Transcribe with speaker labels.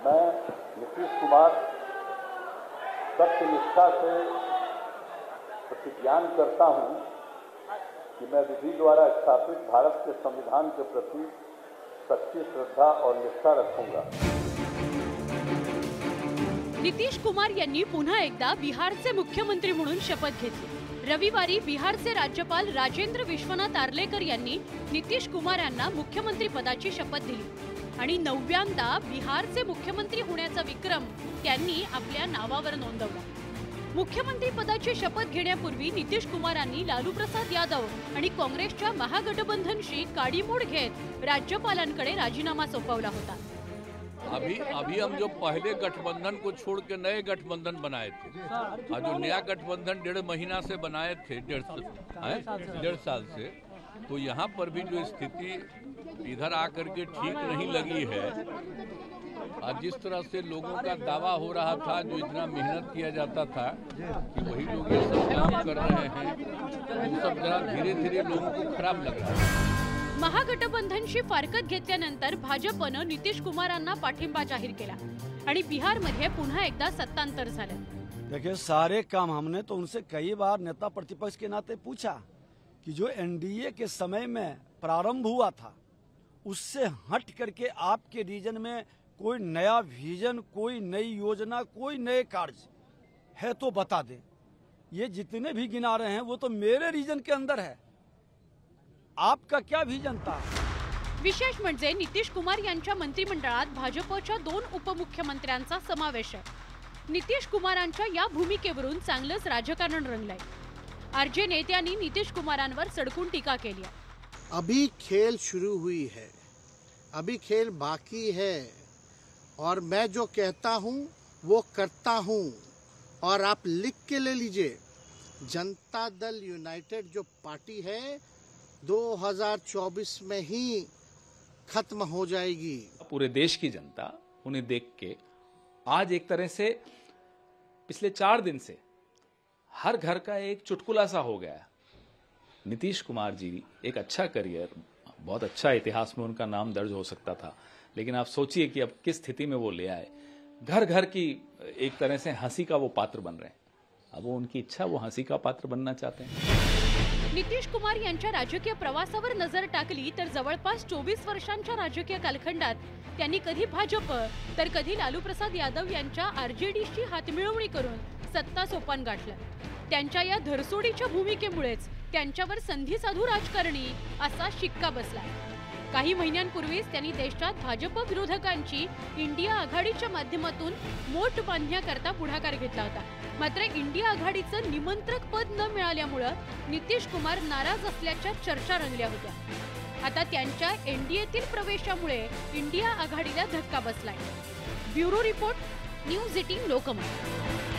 Speaker 1: मैं नीतीश कुमार सत्यनिष्ठा से प्रतिज्ञान करता हूं कि मैं विधि द्वारा स्थापित भारत के संविधान के प्रति सच्ची श्रद्धा और निष्ठा रखूंगा।
Speaker 2: नितीश कुमार यांनी पुन्हा एकदा बिहारचे मुख्यमंत्री म्हणून शपथ घेतली। रविवारी बिहारचे राज्यपाल राजेंद्र विश्वनाथ आर्लेकर यांनी नितीश कुमार यांना मुख्यमंत्री पदाची शपथ दिली आणि 9व्यांदा बिहारचे मुख्यमंत्री होण्याचा विक्रम त्यांनी आपल्या नावावर नोंदवला। मुख्यमंत्री पदाची शपथ घेण्यापूर्वी नितीश कुमारांनी लालू प्रसाद यादव आणि काँग्रेसच्या महागठबंधनशी काडीमोड घेत राज्यपालांकडे राजीनामा सोपवला होता।
Speaker 3: अभी हम जो पहले गठबंधन को छोड़ के नए गठबंधन बनाए थे, और जो नया गठबंधन 1.5 महीना से बनाए थे, 1.5 साल से, तो यहाँ पर भी जो स्थिति इधर आकर के ठीक नहीं लगी है। और जिस तरह से लोगों का दावा हो रहा था, जो इतना मेहनत किया जाता था कि वही लोग ये सब काम कर रहे हैं, वो सब जरा धीरे धीरे लोगों को खराब लग रहा है।
Speaker 2: महागठबंधनशी फारकत घेतल्यानंतर भाजपनं नितीश कुमारांना पाठिंबा जाहीर केला आणि बिहारमध्ये पुन्हा एकदा सत्तांतर झालं।
Speaker 4: देखिए, सारे काम हमने तो उनसे कई बार नेता प्रतिपक्ष के नाते पूछा कि जो एनडीए के समय में प्रारंभ हुआ था उससे हट करके आपके रीजन में कोई नया विजन, कोई नई योजना, कोई नए कार्य है तो बता दें। ये जितने भी गिना रहे हैं वो तो मेरे रीजन के अंदर है। आपका क्या विजन था?
Speaker 2: विशेष म्हणजे नितीश कुमार यांच्या मंत्रिमंडळात भाजपच्या 2 उपमुख्यमंत्र्यांचा समावेश आहे। नितीश कुमारांच्या या भूमिकेवरून चांगलंच राजकारण रंगलंय। आरजे नेत्यांनी नितीश कुमारांवर सडकून टीका केली आहे।
Speaker 5: अभी खेल शुरू हुई है, अभी खेल बाकी है, और मैं जो कहता हूं वो करता हूं। और आप लिख के ले लीजिए, जनता दल यूनाइटेड जो पार्टी है 2024 में ही खत्म हो जाएगी।
Speaker 6: पूरे देश की जनता उन्हें देख के आज एक तरह से पिछले 4 दिन से हर घर का एक चुटकुला सा हो गया। नीतीश कुमार जी एक अच्छा करियर, बहुत अच्छा इतिहास में उनका नाम दर्ज हो सकता था, लेकिन आप सोचिए कि अब किस स्थिति में वो ले आए। घर घर की एक तरह से हंसी का वो पात्र बन रहे हैं। अब वो उनकी इच्छा, वो हंसी का पात्र बनना चाहते हैं।
Speaker 2: नितीश कुमार यांच्या राजकीय प्रवासावर नजर टाकली तर जवळपास 24 वर्षांच्या राजकीय कालखंडात त्यांनी कधी भाजप तर कधी लालू प्रसाद यादव यांच्या आरजेडीशी हातमिळवणी करून सत्ता सोपान गाठलं। त्यांच्या या धरसोडीच्या भूमिकेमुळेच त्यांच्यावर संधी साधू राजकारणी असा शिक्का बसला। काही महिन्यांपूर्वीच त्यांनी देशात भाजप विरोधकांची इंडिया आघाडीच्या माध्यमातून मोठ बांधण्याकरता पुढाकार घेतला होता। मात्र इंडिया आघाडीचं निमंत्रक पद न मिळाल्यामुळे नितीश कुमार नाराज असल्याच्या चर्चा रंगल्या होत्या। आता त्यांच्या एनडीएतील प्रवेशामुळे इंडिया आघाडीला धक्का बसलाय। Bureau report, news 18 Lokmat.